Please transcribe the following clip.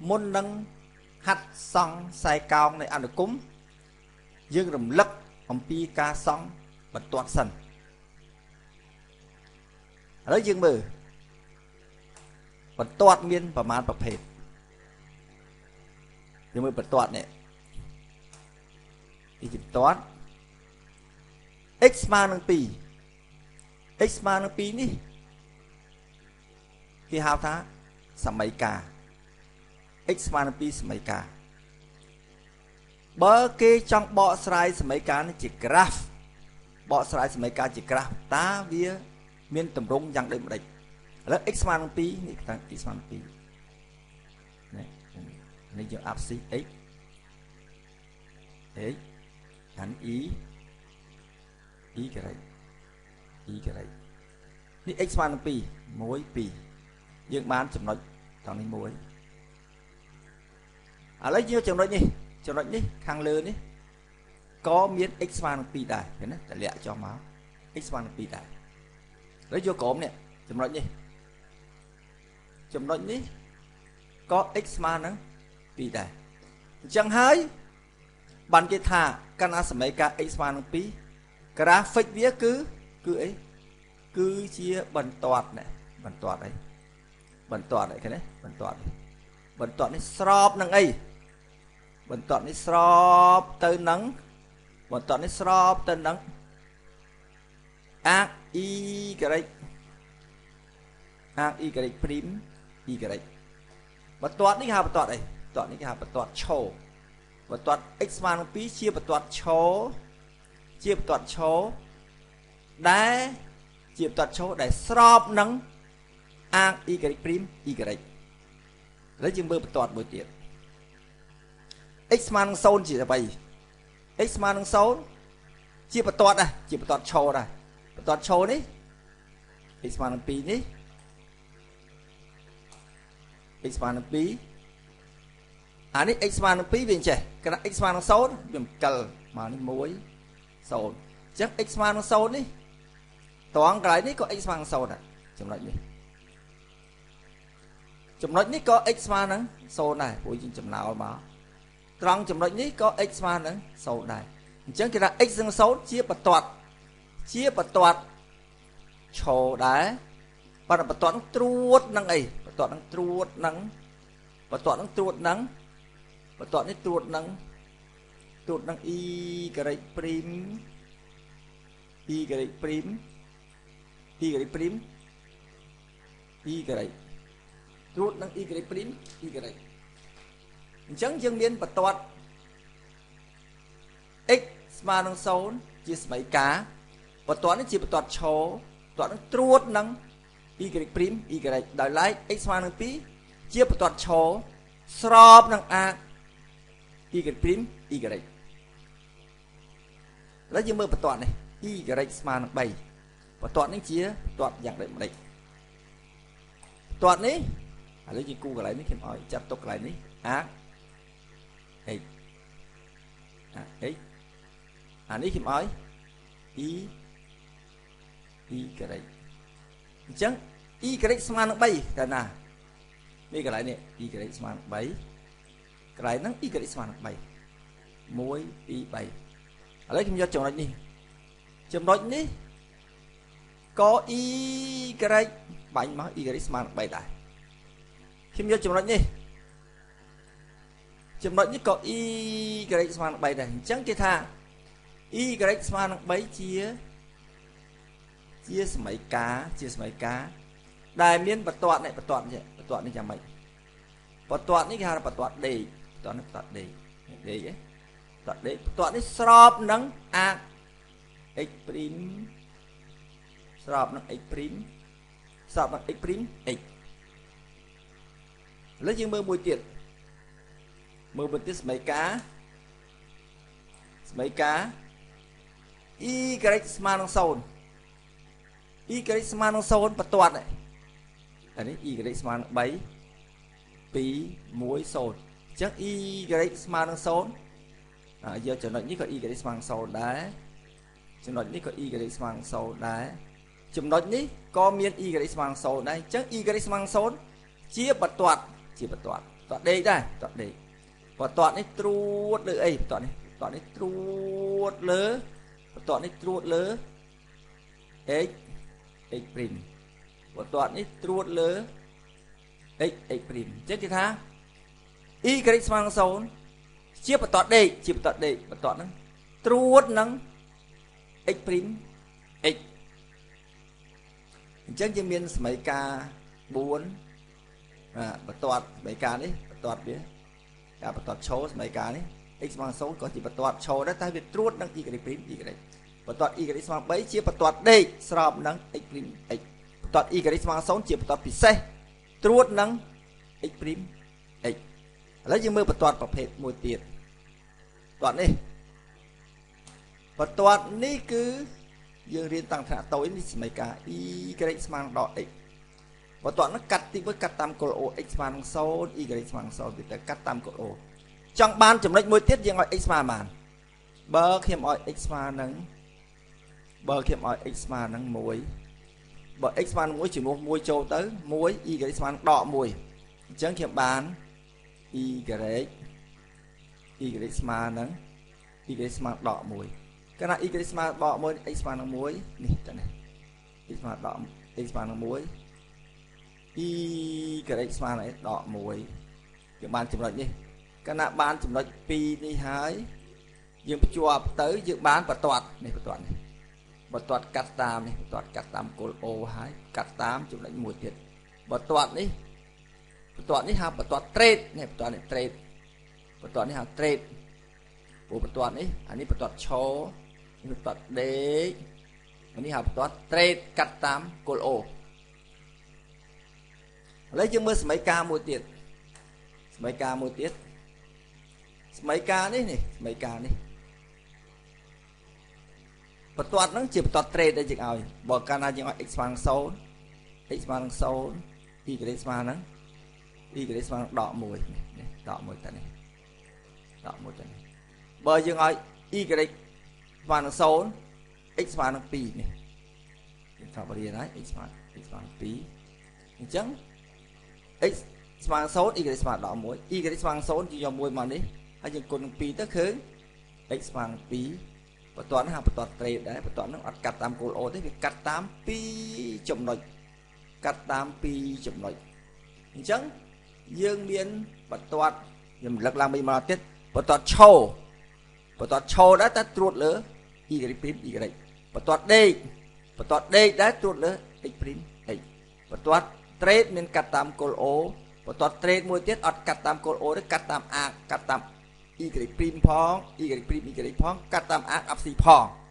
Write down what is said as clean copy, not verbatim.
មុននឹងហាត់សង់ខ្សែកោងនៃអនុគមយើងរំលឹកអំពីការសង់បន្ទាត់សិនឥឡូវយើងមើលបន្ទាត់មានប្រមាណប្រភេទយើងមើលបន្ទាត់នេះទីបន្ទាត់ x ស្មើនឹង2 x ស្មើនឹង2នេះគេហៅថាសមីការ x ស្មើនឹង2សមីការបើគេចង់បកស្រាយសមីការនេះជា graph បកស្រាយសមីការជា graph តើវាមានទម្រង់យ៉ាងដូចម្ដេចឥឡូវ x ស្មើនឹង2នេះតាំង x ស្មើនឹង2នេះយើងអាប់ c x x អាន e y y នេះ x ស្មើនឹង2 1 2យើងបានចំណុចតនេះ1ឥឡូវយើងចំណុចនេះខាងលើនេះក៏មាន x ស្មើនឹង2ដែរឃើញទេតម្លាក់ចុះមក x ស្មើនឹង2ដែរហើយយកក្រុមនេះចំណុចនេះក៏ x ស្មើនឹង2ដែរអញ្ចឹងហើយបានគេថាកណ្ដាលសមីការ x ស្មើនឹង2 graphic វាគឺអីគឺជាបន្ទាត់នេះបន្ទាត់អីឃើញទេបន្ទាត់នេះស្របនឹងអីបន្ទាត់នេះស្របទៅនឹងអាក y អាក y ព្រីម y បន្ទាត់នេះគេហៅបន្ទាត់អីបន្ទាត់នេះគេហៅបន្ទាត់ឈរបន្ទាត់ x ស្មើនឹង2ជាបន្ទាត់ឈរដែលជាបន្ទាត់ឈរដែលស្របនឹងអាក y ព្រីម y ឥឡូវយើងមើលបន្ទាត់មួយទៀត x ស្មើនឹង0ជាអ្វី x ស្មើនឹង0ជាបន្ទាត់ដែរជាបន្ទាត់ឈរដែរបន្ទាត់ឈរនេះ x ស្មើនឹង2នេះ x ស្មើនឹង2អានេះ x ស្មើនឹង2វាអញ្ចេះគណៈ x ស្មើនឹង0វាមកកិលមកនេះ1 0អញ្ចឹង x ស្មើនឹង0នេះត្រង់កន្លែងនេះក៏ x ស្មើនឹង0ដែរចំណុចនេះក៏ x ស្មើនឹង0ដែរព្រោះយើងចំណោលមកត្រង់ចំណុចនេះក៏ x ស្មើនឹង0ដែរអញ្ចឹងគេថា x នឹង0ជាបន្ទាត់ឈរដែរប៉ុន្តែបន្ទាត់នឹងត្រួតនឹងអីបន្ទាត់នេះត្រួតនឹងy ព្រីម y ព្រីម y ត្រួតនឹង y ព្រីម y អញ្ចឹងយើងមានបន្ទាត់ x ស្មើនឹង0ជាសមីការបន្ទាត់នេះជាបន្ទាត់ឈរបន្ទាត់នឹងត្រួតនឹង y ព្រីម y ដោយឡែក x ស្មើនឹង2ជាបន្ទាត់ឈរស្របនឹងអាក y ព្រីម y ឥឡូវយើងមើលបន្ទាត់នេះ y ស្មើនឹង3បន្ទាត់នេះជាបន្ទាត់យ៉ាងដូចម្ដេចបន្ទាត់នេះឥឡូវយើងគូកន្លែងនេះខ្ញុំឲ្យចាត់ទុកកន្លែងនេះអាក x អានេះខ្ញុំឲ្យ y អញ្ចឹង y ស្មើនឹង3តែណានេះកន្លែងនេះ y ស្មើនឹង3កន្លែងហ្នឹង y ស្មើនឹង3 1 2 3ឥឡូវខ្ញុំយកចំណុចនេះក៏ y បាញ់មក y ស្មើនឹង3ដែរខ្ញុំយកចំណុចនេះក៏ y ស្មើនឹង3ដែរអញ្ចឹងគេថា y ស្មើនឹង3ជាសមីការដែលមានបន្ទាត់នេះយ៉ាងម៉េចបន្ទាត់នេះគេហៅថាបន្ទាត់ដេកបន្ទាត់នេះស្របនឹងអាក x ព្រីមស្របនឹង x ព្រីម x ឥឡូវយើងមើលមួយទៀតសមីការy ស្មើនឹង0 y ស្មើនឹង0បន្ទាត់នេះអានេះ y ស្មើនឹង3 2 1 0អញ្ចឹង y ស្មើនឹង0យកចំណុចនេះក៏ y ស្មើនឹង0ដែរចំណុចនេះក៏ y ស្មើនឹង0ដែរចំណុចនេះក៏មាន y ស្មើនឹង0ដែរអញ្ចឹង y ស្មើនឹង0ជាបន្ទាត់តដេកដែរតដេកបន្ទាត់នេះត្រួតលើអីបន្ទាត់នេះត្រួតលើបន្ទាត់នេះត្រួតលើ x prime បន្ទាត់នេះត្រួតលើ x prime អញ្ចឹងគេថា y ស្មើនឹង0ជាបន្ទាត់ដេកបន្ទាត់ហ្នឹងត្រួតនឹង x prime x អញ្ចឹងយើងមានសមីការ4បន្ទាត់សមីការនេះបន្ទាត់វាការបន្ទាត់ឈរសមីការនេះ x ស្មើនឹង0ក៏ជាបន្ទាត់ឈរដែរតែវាត្រួតនឹង y prime y បន្ទាត់ y ស្មើនឹង3ជាបន្ទាត់ដេកស្របនឹង x prime x បន្ទាត់ y ស្មើនឹង0ជាបន្ទាត់ពិសេសត្រួតនឹង x prime x ឥឡូវយើងមើលបន្ទាត់ប្រភេទមួយទៀតបន្ទាត់នេះគឺយើងរៀនតាំងថ្នាក់តូចនេះសមីការ y ស្មើនឹងដក x បន្ទាត់នោះកាត់ទី1កាត់តាមគោល o x ស្មើនឹង0 y ស្មើនឹង0វាទៅកាត់តាមគោល o ចង់បានចំណុចមួយទៀតយើងឲ្យ x ស្មើបានបើខ្ញុំឲ្យ x ស្មើនឹង1បើ x ស្មើនឹង1ជំនួស1ចូលទៅ1 y ស្មើនឹងដក1អញ្ចឹងខ្ញុំបាន y ស្មើនឹងy ស្មើដក1កាលណា y ស្មើដក1 x ស្មើនឹង1នេះតើនេះ y ស្មើដក x ស្មើនឹង1 y ស្មើនឹងដក1យើងបានចំណុចនេះកាលណាបានចំណុច2នេះហើយយើងភ្ជាប់ទៅយើងបានបន្ទាត់នេះបន្ទាត់កាត់តាមនេះបន្ទាត់កាត់តាមគោល o ហើយកាត់តាមចំណុចមួយទៀតបន្ទាត់នេះហៅបន្ទាត់ trade នេះបន្ទាត់នេះ trade បន្ទាត់នេះហៅ trade ព្រោះបន្ទាត់នេះអានេះបន្ទាត់ឈរនេះបន្ទាត់ដេកអានេះហៅបន្ទាត់ trade កាត់តាមគោល o ឥឡូវយើងមើលសមីការមួយទៀតសមីការនេះសមីការនេះបន្ទាត់ហ្នឹងជាបន្ទាត់ trade ដែលយើងឲ្យបើកាលណាយើងឲ្យ x ស្មើនឹង0 x ស្មើនឹង0 y ស្មើនឹងដក1នេះដក1ទៅនេះបើយើងឲ្យ y ស្មើនឹង0 x ស្មើនឹង2នេះយើងត្រូវរៀនហើយ x ស្មើនឹង2អញ្ចឹង x ស្មើនឹង0 y ស្មើដក1 y ស្មើនឹង0យើងយក1មកនេះហើយយើងគុណនឹង2ទៅឃើញ x ស្មើនឹង2បន្ទាត់នេះហៅបន្ទាត់ trade ដែរបន្ទាត់ហ្នឹងអត់កាត់តាមគោល o ទេវាកាត់តាម2ចំណុចអញ្ចឹងយើងមានបន្ទាត់ខ្ញុំលើកឡើងម្ដងទៀតបន្ទាត់ឈរដែរតែត្រួតលើ y prime y បន្ទាត់ដេកដែរត្រួតលើ x prime x បន្ទាត់ trade មានកាត់តាមគោល o បន្ទាត់ trade មួយទៀតអត់កាត់តាមគោល o ទេកាត់តាម arc កាត់តាម y prime ផង y prime y ផងកាត់តាម arc អបស៊ីផង